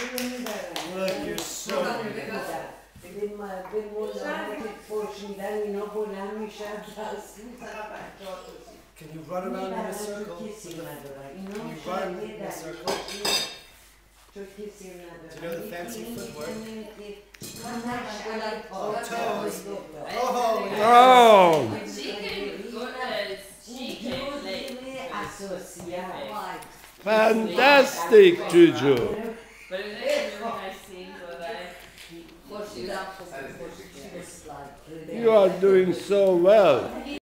Look, you're so good. Can you run around in a circle? Can you run in a circle? Do you know the fancy footwork? Oh, toes. Oh, yes. Oh! Fantastic, Juju! But it is really nice scenes where they... You are doing so well.